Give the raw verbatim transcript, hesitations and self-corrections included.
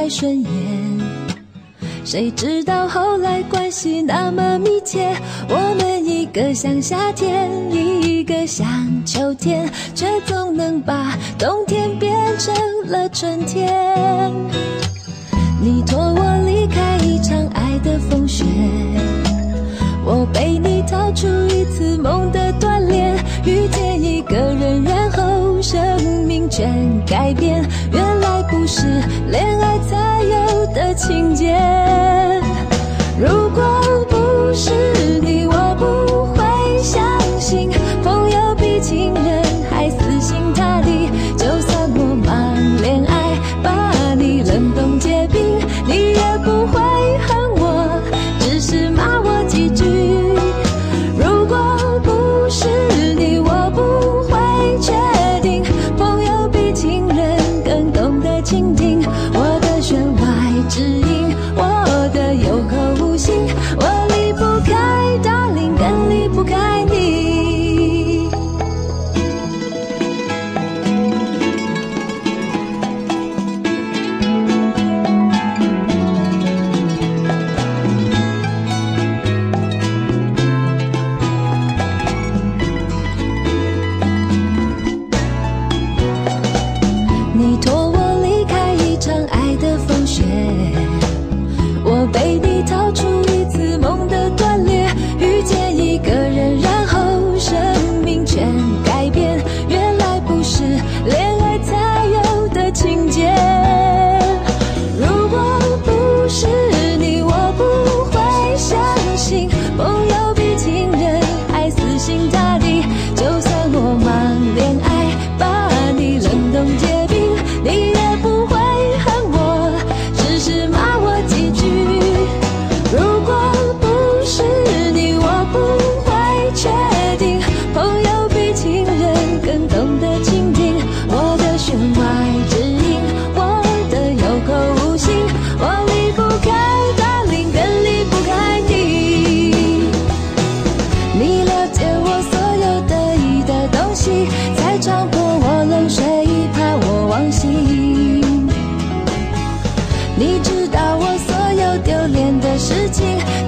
太顺眼，谁知道后来关系那么密切，我们一个像夏天，一个像秋天，却总能把冬天变成了春天。你托我离开一场爱的风雪，我被你逃出一次梦的锻炼，遇见一个人，然后生命全改变，原来不是恋爱才有的情节。如果不是你，我不会相信朋友比情人还死心塌地，就算我忙恋爱把你冷冻结冰，你也不会恨我，只是骂我几句。如果不是你，我不会确定朋友比情人更懂得倾听我的弦外之音，我的有口无心，我离不开 darling， 更离不开你。你托我离开一场爱的风雪，我被你逃出一次梦的断裂，遇见一个人，然后生命全改变，原来不是恋爱才有的情节。如果不是你，我不会相信朋友比情人还死心塌地，就算我忙恋爱把你冷冻结冰，你也不会恨我，只是骂我几句。如果不是你，我不会确定朋友比情人更懂得倾听我的弦外之音，我的有口无心，我离不开 darling， 更离不开你。你了解我所有得意的东西，才撞破我冷水，怕我忘形。你知道我所有丢脸的事情，